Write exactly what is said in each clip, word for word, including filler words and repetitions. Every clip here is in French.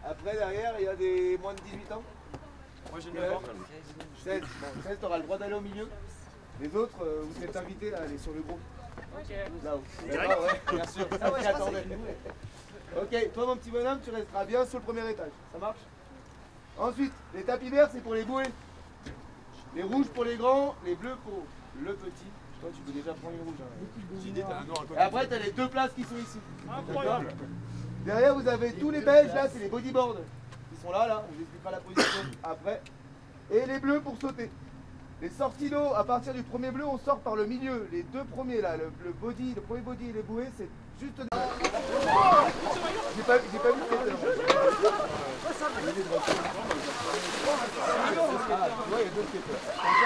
Après, derrière, il y a des moins de dix-huit ans. Moi j'ai neuf ans. seize. Bon, seize, tu auras le droit d'aller au milieu. Les autres, euh, vous êtes invités à aller sur le groupe. Ok. Là-haut. D'accord, ouais, bien sûr. Ça, ouais, j'attendais. Ok, toi, mon petit bonhomme, tu resteras bien sur le premier étage. Ça marche? Ensuite, les tapis verts, c'est pour les bouées. Les rouges pour les grands, les bleus pour le petit. Toi, tu peux déjà prendre une rouge. Hein. J'ai dit, t'as un noir à côté. Et après, tu as les deux places qui sont ici. Incroyable. Derrière, vous avez tous les beiges, là, c'est les bodyboards. Ils sont là, là, on vous expliquera la position après. Et les bleus pour sauter. Les sorties d'eau, à partir du premier bleu, on sort par le milieu. Les deux premiers, là, le, le body, le premier body et les bouées, c'est juste... J'ai pas, j'ai pas vu ce que c'était. Ah, tu vois, il y a deux skateurs.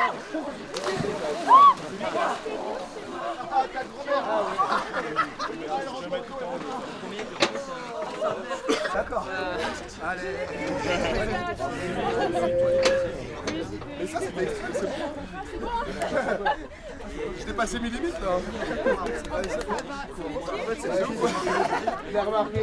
Ah, ta grand-mère. D'accord. Allez. Mais ça, c'était extrême, c'est bon. Je dépassais mes limites là. En fait, c'est sûr. Il a remarqué.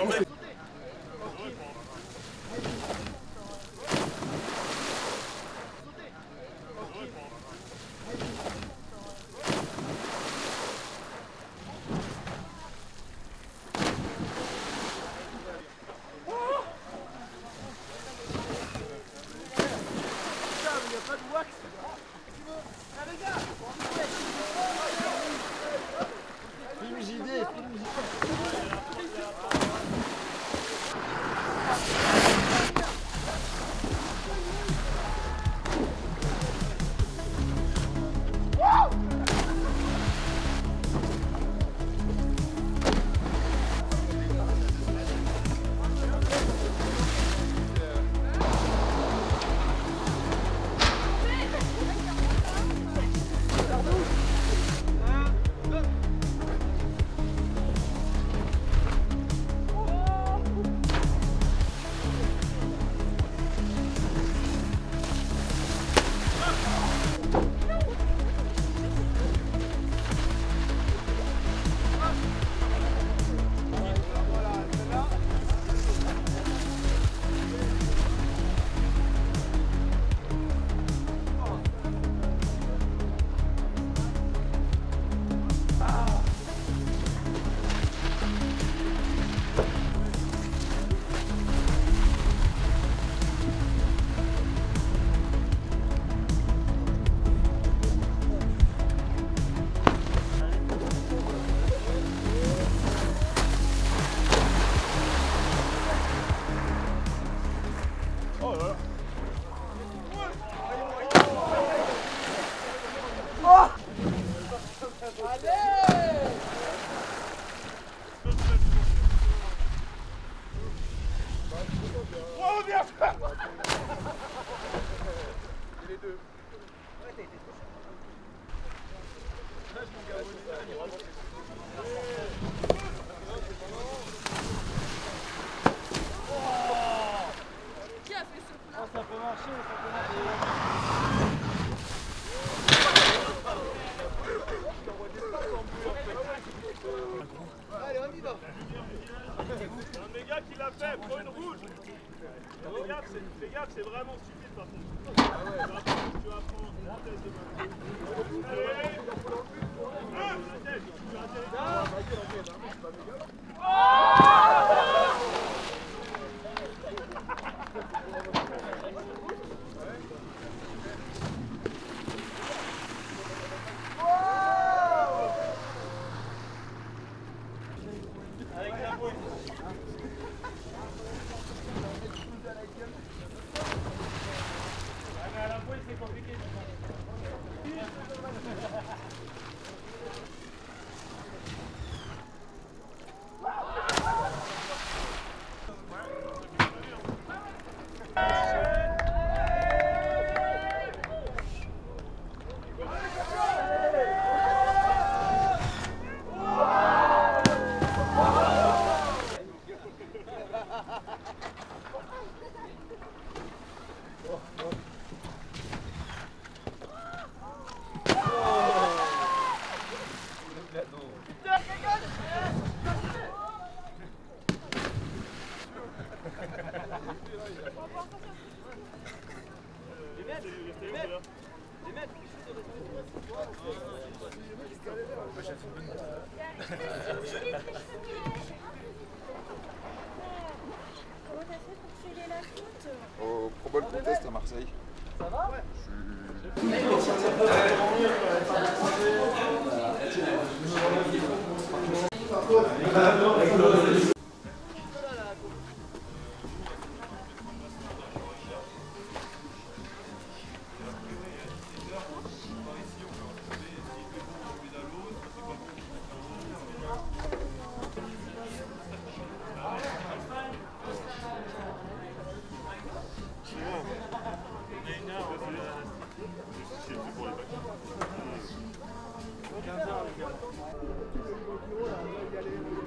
Les gars qui l'a fait, prends une rouge. Fais gaffe, c'est, fais gaffe, c'est vraiment stupide par contre. Ah ouais. Tu vas prendre une tête de main. Allez. Ah, la tête, tu vas atterrir. Avec la bouée. Regarde.